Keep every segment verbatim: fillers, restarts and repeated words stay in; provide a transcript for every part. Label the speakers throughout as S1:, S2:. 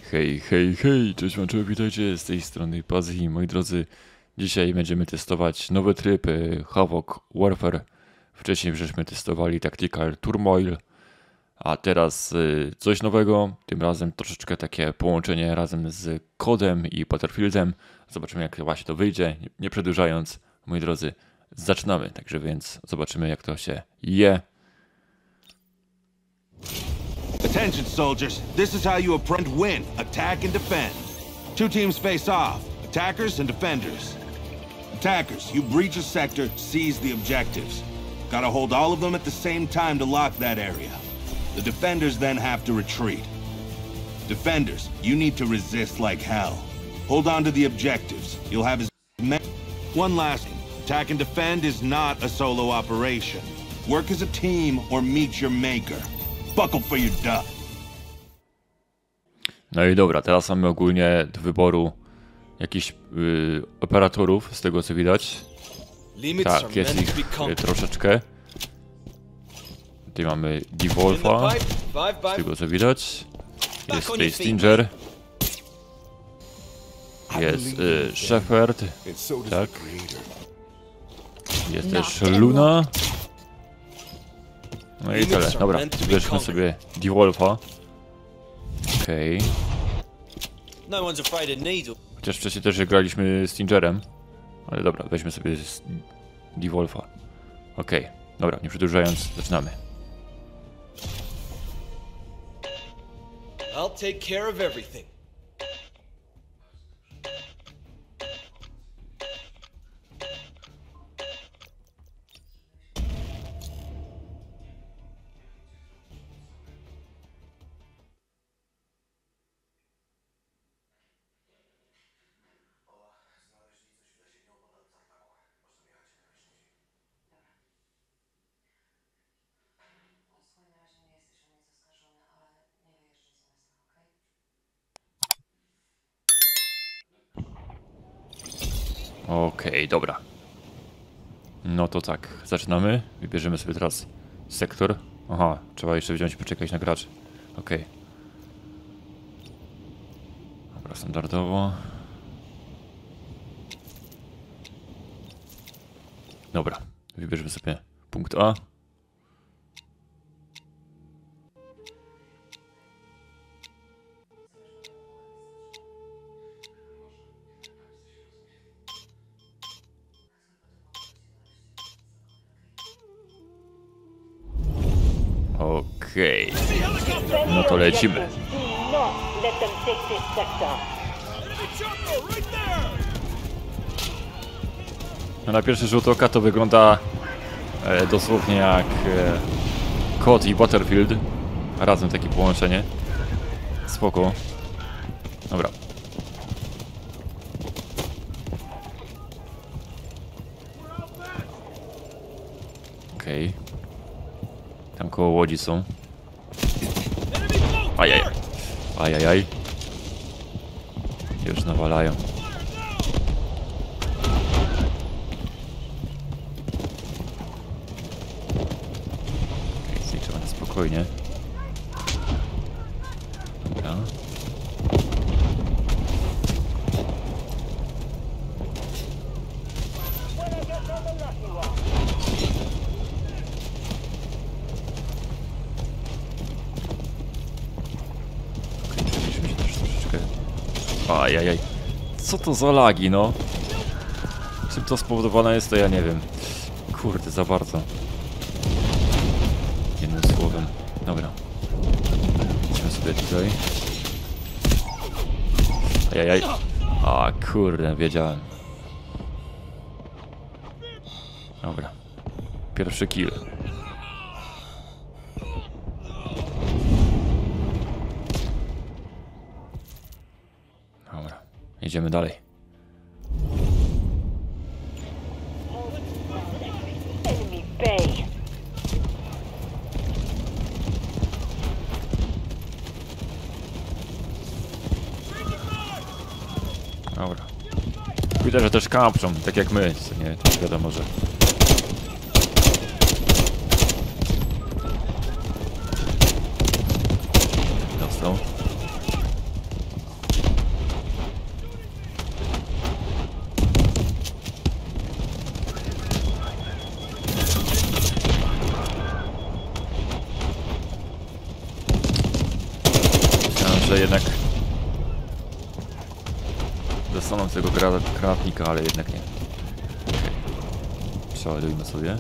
S1: Hej, hej, hej, cześć wam, witajcie, z tej strony Pazzi, moi drodzy. Dzisiaj będziemy testować nowy tryb Havoc Warfare. Wcześniej żeśmy testowali Tactical Turmoil, a teraz coś nowego, tym razem troszeczkę takie połączenie razem z Kodem i Battlefieldem. Zobaczymy, jak właśnie to wyjdzie. Nie przedłużając, moi drodzy, zaczynamy, także więc zobaczymy, jak to się je.
S2: Attention, soldiers. This is how you apprend win. Attack and defend. Two teams face off. Attackers and defenders. Attackers, you breach a sector, seize the objectives. Gotta hold all of them at the same time to lock that area. The defenders then have to retreat. Defenders, you need to resist like hell. Hold on to the objectives. You'll have as many... One last thing. Attack and defend is not a solo operation. Work as a team or meet your maker. Buckle for your duck.
S1: No i dobra, teraz mamy ogólnie do wyboru jakichś yy, operatorów, z tego co widać. Tak, jest ich yy, troszeczkę. Tutaj mamy Devolfa, z tego co widać. Jest tutaj Stinger. Jest yy, Shepard. Tak. Jest też Luna. No i tyle. Dobra, wybierzmy sobie Devolfa. Okej. Okay. Chociaż wcześniej też graliśmy Stingerem. Ale dobra, weźmy sobie Devolfa. Okej, okay. Dobra, nie przedłużając, zaczynamy.
S3: I'll take care of everything.
S1: Okej, okay, dobra. No to tak, zaczynamy. Wybierzemy sobie teraz sektor. Aha, trzeba jeszcze wziąć i poczekać na graczy. Okej. Okay. Dobra, standardowo. Dobra, wybierzemy sobie punkt A. Okej, okay. No to lecimy. No na pierwszy rzut oka to wygląda e, dosłownie jak e, Kod i Battlefield. Razem takie połączenie. Spoko. Dobra. Okej. Okay. Tam koło łodzi są. Ajajaj. Ajajaj. Już nawalają. Okej, okay, trzeba na spokojnie. Dobra. Ajajaj. Co to za lagi, no? Czym to spowodowane jest, to ja nie wiem. Kurde, za bardzo. Jednym słowem. Dobra. Idźmy sobie tutaj. Ajajaj. A kurde, wiedziałem. Dobra. Pierwszy kill. Idziemy dalej. Dobra. Widać, że też kampczą, tak jak my, co nie, to wiadomo, że... Dostał. że jednak dostaną tego granatnika, ale jednak nie. Okay. Przeładujmy sobie.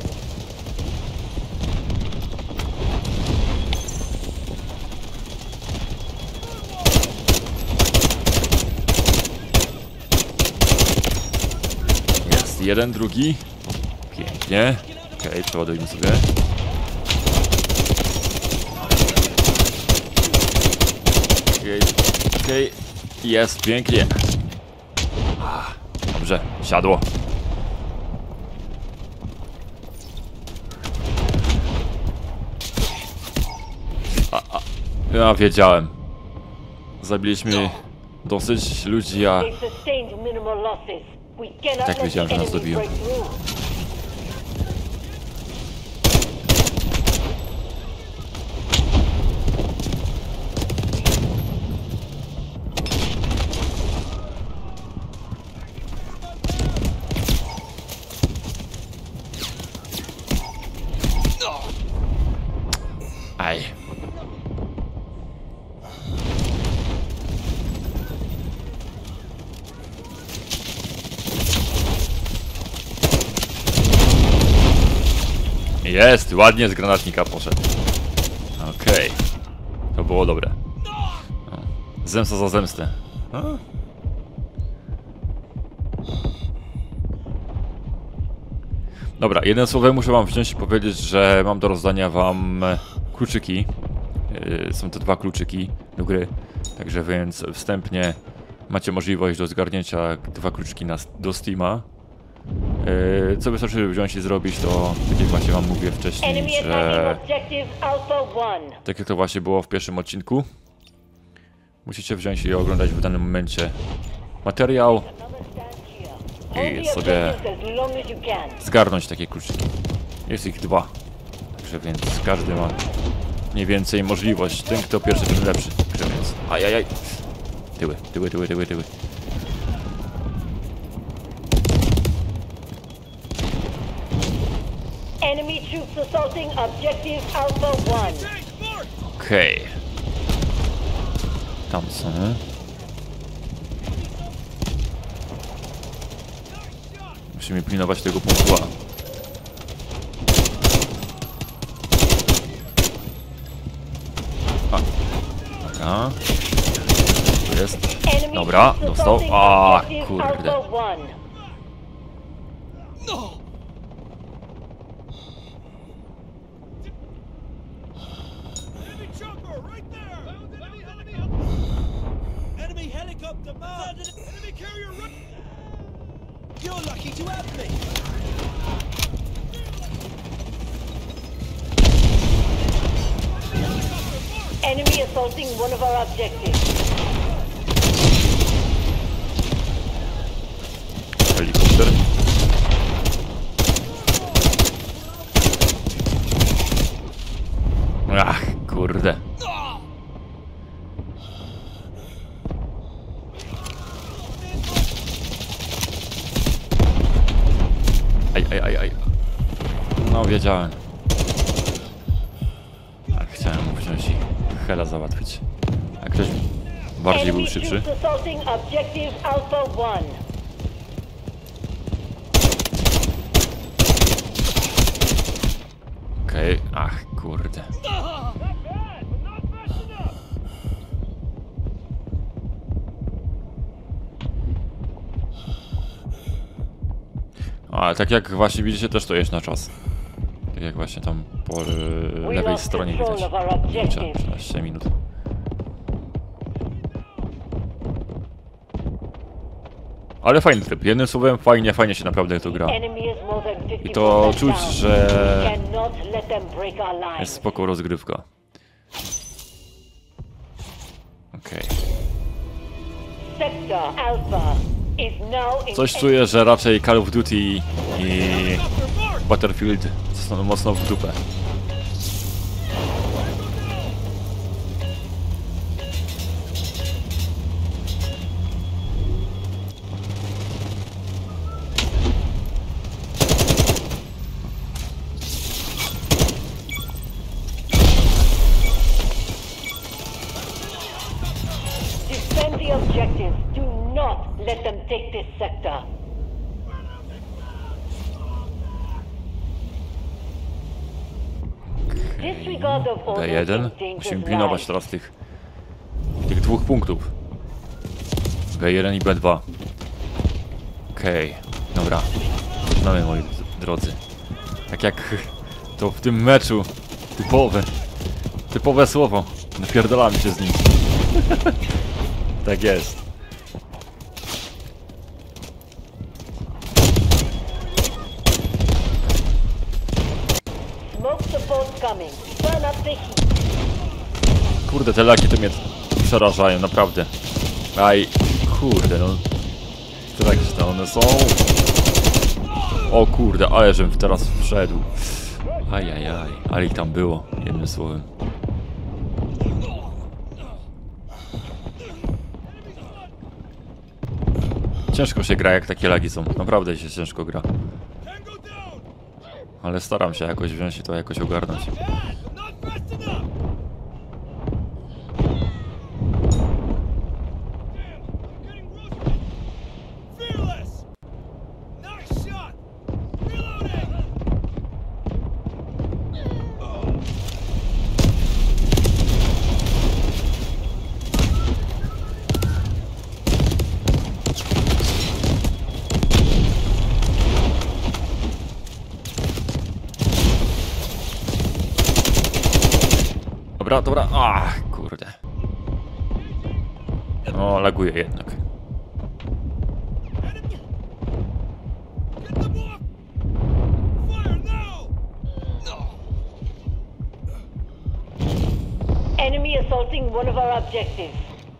S1: Jest jeden, drugi. Pięknie. Okej, okay, przeładujmy sobie. Okej, okay, okay. Jest, pięknie. Dobrze, siadło. A, a, ja wiedziałem. Zabiliśmy dosyć ludzi, a tak wiedziałem, że nas dobiją. Aj. Jest, ładnie z granatnika poszedł. Okej. Okay. To było dobre. No. Zemsta za zemstę. A? Dobra, jednym słowem muszę wam wziąć i powiedzieć, że mam do rozdania wam kluczyki. Yy, są te dwa kluczyki do gry. Także więc wstępnie macie możliwość do zgarnięcia dwa kluczyki na, do Steama. Yy, co wystarczy wziąć i zrobić, to tak jak właśnie wam mówię wcześniej, że tak jak to właśnie było w pierwszym odcinku, musicie wziąć i oglądać w danym momencie materiał i sobie zgarnąć takie kluczyki. Jest ich dwa, także więc każdy ma mniej więcej możliwość. Ten kto pierwszy, ten lepszy. Także więc ajajaj. Tyły, tyły, tyły, tyły, tyły.
S3: Enemy troops assaulting objective Alpha one.
S1: Okej. Okay. Tam są. Musimy pilnować tego punktu A. A. Dobra. Tu jest. Dobra, dostał. A, kurde.
S3: You're lucky to have me. Enemy assaulting one of our objectives.
S1: Helikopter. Ach, kurde. Aj, aj, aj, aj. No, wiedziałem. Tak, chciałem mu wziąć i hela załatwić. A ktoś bardziej był szybszy. Okej, okay. Ach, kurde. Ale tak jak właśnie widzicie, też to jest na czas. Tak jak właśnie tam po lewej stronie widać. trzynaście minut. Ale fajny tryb. Jednym słowem fajnie, fajnie się naprawdę to gra. I to czuć, że jest spoko rozgrywka. Okej. Okay. Coś czuję, że raczej Call of Duty i Battlefield są mocno w dupę.
S3: Defend the objectives. Do not let them take this sector. Disregard of
S1: B
S3: orders
S1: jeden.
S3: endangers
S1: Musimy pilnować
S3: lives.
S1: teraz tych, tych dwóch punktów. B jeden i B dwa. Okej, okay. Dobra. Zaczynamy, moi drodzy. Tak jak to w tym meczu. Typowe. Typowe słowo. Napierdalamy się z nim. Tak jest.
S3: Smoke support coming. Burn up the heat.
S1: Kurde, te laki to mnie przerażają, naprawdę. Aj, kurde, no. Tragiczne one są. O kurde, ale żebym teraz wszedł. Ajajaj, ale ich tam było, jednym słowem. Ciężko się gra, jak takie lagi są. Naprawdę się ciężko gra. Ale staram się jakoś wziąć i to jakoś ogarnąć. Dobra, dobra. Ach, kurde. O, laguje jednak.
S3: Enemy assaulting one of our objectives.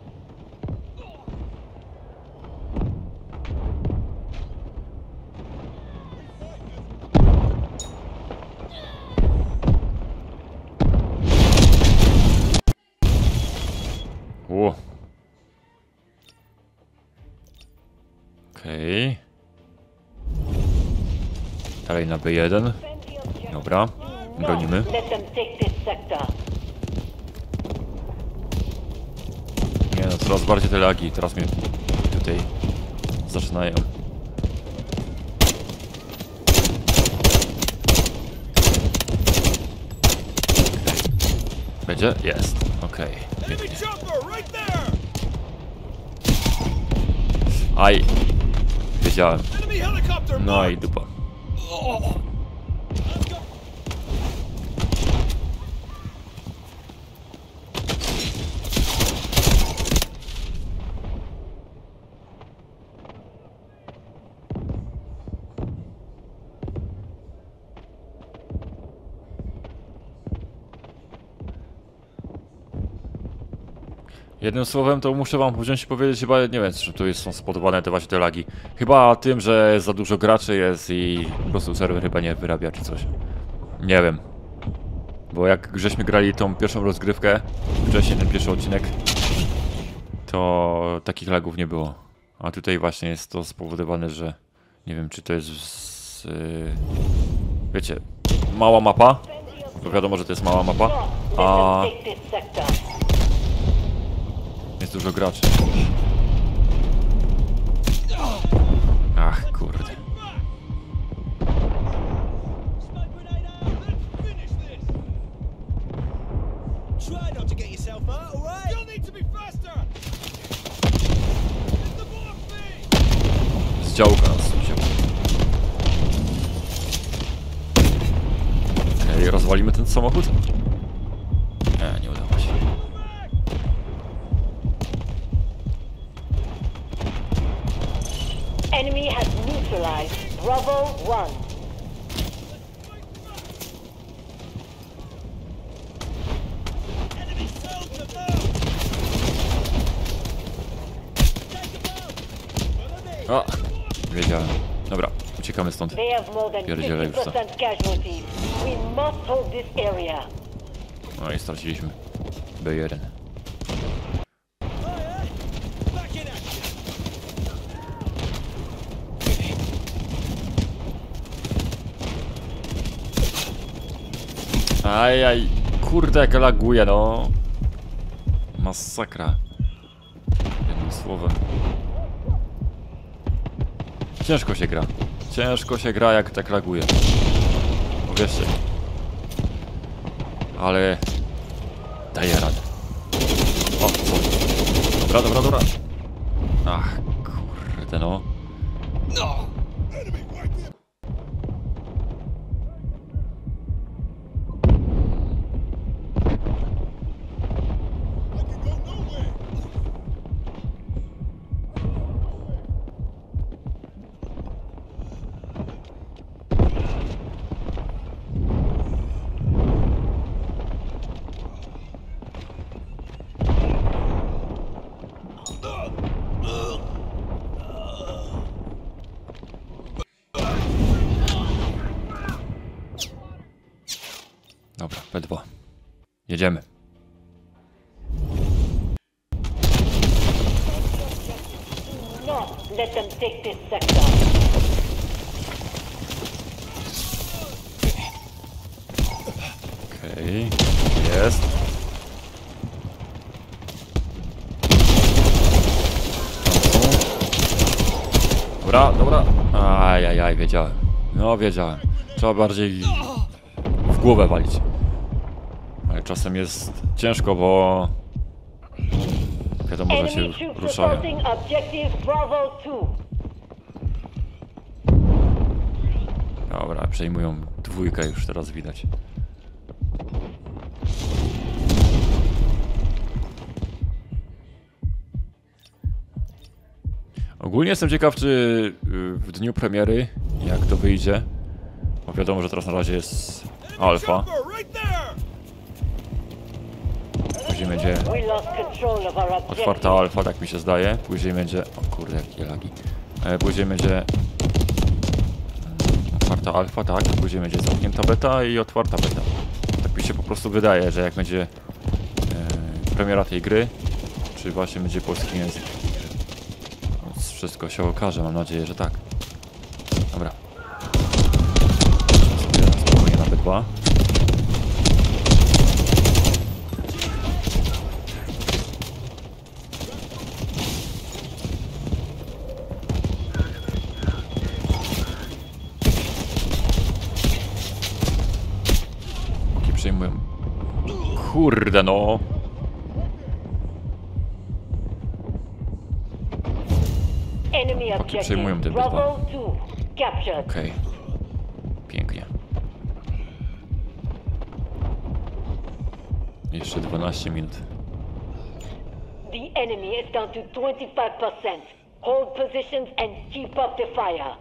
S1: O. Okej. Okay. Dalej na B jeden. Dobra, bronimy.
S3: Let them take this sector.
S1: Nie no, coraz bardziej te lagi. Teraz mnie tutaj zaczynają. Okay. Będzie? Jest. Okej. Okay. Aj. Wiedziałem. No i dupa. Jednym słowem to muszę wam wziąć i powiedzieć, chyba nie wiem, czym tu jest, są spowodowane te właśnie te lagi. Chyba tym, że za dużo graczy jest i po prostu serwer chyba nie wyrabia czy coś. Nie wiem. Bo jak żeśmy grali tą pierwszą rozgrywkę, wcześniej ten pierwszy odcinek, to takich lagów nie było. A tutaj właśnie jest to spowodowane, że nie wiem, czy to jest z, yy, wiecie, mała mapa, bo wiadomo, że to jest mała mapa, a jest dużo graczy. Ach, kurde. Z działka nas wziął. Okej, okay, rozwalimy ten samochód? Nie, nie udało się.
S3: Enemy has neutralized Bravo one.
S1: A, wiedziałem. Dobra, uciekamy stąd.
S3: They have more than
S1: Pierdzielę już
S3: fifty
S1: to.
S3: percent casualties. We must hold this area.
S1: No i straciliśmy B jeden. Ajaj, kurde jak laguje, no. Masakra. Jednym słowem. Ciężko się gra. Ciężko się gra, jak tak laguje. Uwierzcie. Ale... daję radę. O, co? Dobra, dobra, dobra. Ach, kurde no. Dobra, P dwa. Jedziemy.
S3: No, let them take this sector.
S1: Okej. Okay. Jest. Dobra, dobra. Ajajaj, wiedziałem. No, wiedziałem. Trzeba bardziej w głowę walić. Ale czasem jest ciężko, bo wiadomo, że się ruszają. Dobra, przejmują dwójkę już teraz widać. Ogólnie jestem ciekaw, czy w dniu premiery, jak to wyjdzie, bo wiadomo, że teraz na razie jest alfa. Później będzie otwarta alfa, tak mi się zdaje. Później będzie... o kurde, jakie lagi. Później będzie otwarta alfa, tak. Później będzie zamknięta beta i otwarta beta. Tak mi się po prostu wydaje, że jak będzie e, premiera tej gry, czy właśnie będzie polski język. Więc wszystko się okaże, mam nadzieję, że tak. Dobra. Sobie spokojnie na B dwa. Przejmują. Kurde no. Chłopaki przejmują te B dwa. Okej. Okay. Pięknie. Jeszcze dwanaście minut.
S3: The enemy is down to twenty-five percent. Hold positions and keep up the fire.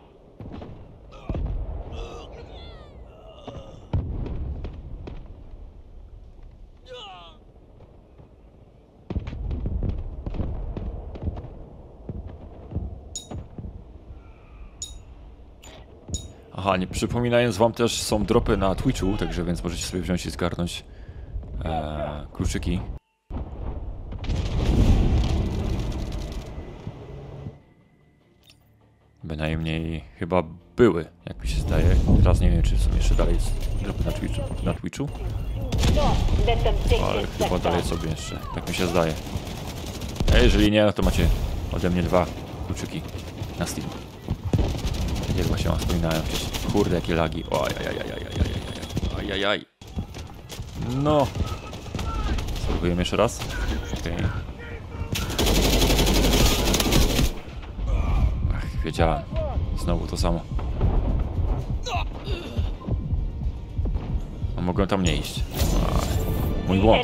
S1: Aha, nie przypominając wam też, są dropy na Twitchu, także więc możecie sobie wziąć i zgarnąć e, kluczyki. Bynajmniej chyba były, jak mi się zdaje. Teraz nie wiem, czy są jeszcze dalej dropy na Twitchu, na Twitchu. Ale chyba dalej sobie jeszcze, tak mi się zdaje. A jeżeli nie, to macie ode mnie dwa kluczyki na Steam. Jak właśnie wam wspominałem wcześniej. Kurde, jakie lagi. Ajajajajajajajajajajajajaj. No. Spróbujemy jeszcze raz. Okej. Okay. Ach, wiedziałem. Znowu to samo. A mogę tam nie iść. Ach, mój błąd.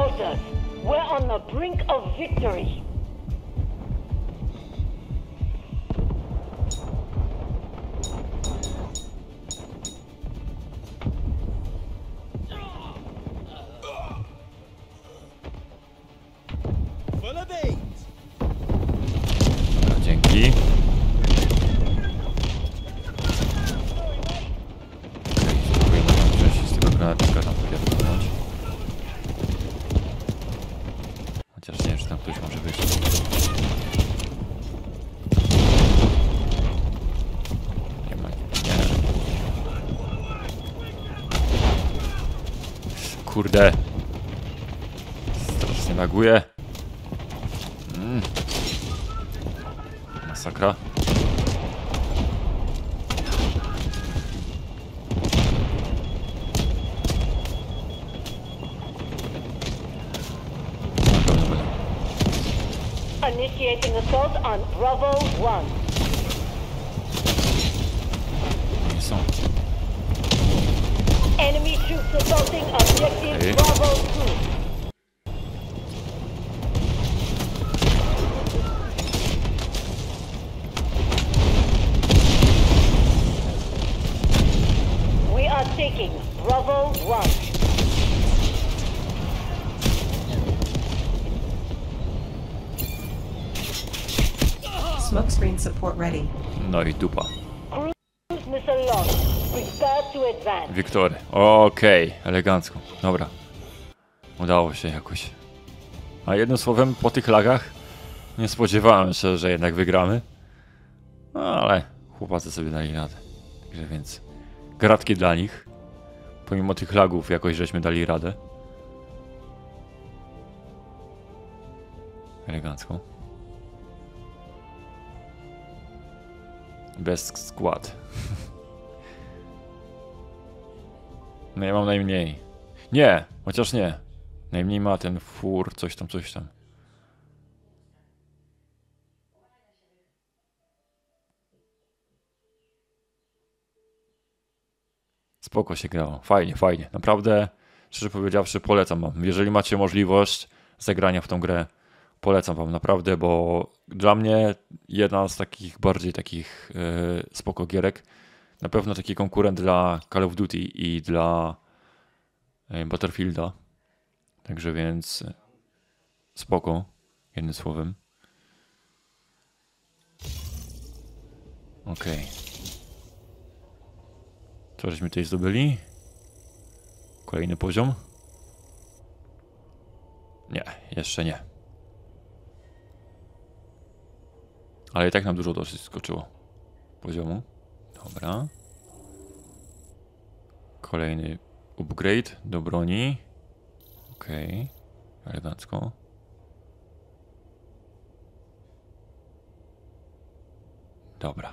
S1: Dzięki. Spróbujemy tam wziąć z tego granatnika tam wypierdolnąć. Chociaż nie wiem, czy tam ktoś może wyjść. Nie ma. Nie. Kurde. Strasznie laguje. Mm. Masakra.
S3: Initiating assault on Bravo one.
S1: Nie są.
S3: Enemy troops assaulting objective
S1: Hey.
S3: Bravo two. We are taking Bravo one.
S4: Smokescreen support ready.
S1: No i dupa.
S3: Cruise missile launch. Prepare to advance.
S1: Wiktory. Okej, okay. Elegancko. Dobra. Udało się jakoś. A jednym słowem, po tych lagach nie spodziewałem się, że jednak wygramy. No ale chłopacy sobie dali radę. Także więc gratki dla nich. Pomimo tych lagów jakoś żeśmy dali radę. Elegancko. Best skład. No ja mam najmniej. Nie, chociaż nie. Najmniej ma ten fur, coś tam, coś tam. Spoko się grało. Fajnie, fajnie. Naprawdę, szczerze powiedziawszy, polecam wam. Jeżeli macie możliwość zagrania w tą grę, polecam wam naprawdę, bo dla mnie jedna z takich bardziej takich yy, spoko gierek. Na pewno taki konkurent dla Call of Duty i dla yy, Battlefielda. Także więc spoko, jednym słowem. Okej. Okay. Co żeśmy tutaj zdobyli? Kolejny poziom? Nie, jeszcze nie. Ale i tak nam dużo dosyć skoczyło poziomu. Dobra. Kolejny upgrade do broni. Okej. Okay. Elegancko. Dobra.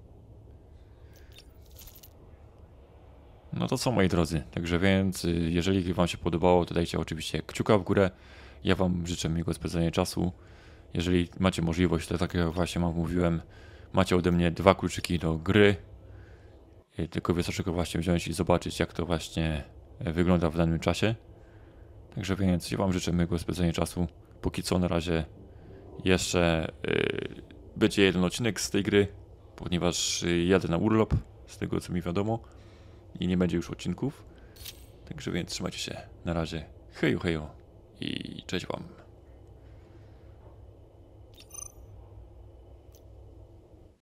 S1: No to co, moi drodzy, także więc jeżeli wam się podobało, to dajcie oczywiście kciuka w górę. Ja wam życzę miłego spędzenia czasu. Jeżeli macie możliwość, to tak jak właśnie wam mówiłem, macie ode mnie dwa kluczyki do gry. Tylko wystarczy właśnie wziąć i zobaczyć, jak to właśnie wygląda w danym czasie. Także więc ja wam życzę miłego spędzenia czasu. Póki co na razie jeszcze yy, będzie jeden odcinek z tej gry, ponieważ jadę na urlop, z tego co mi wiadomo. I nie będzie już odcinków. Także więc trzymajcie się. Na razie. Hejo, hejo. I cześć wam.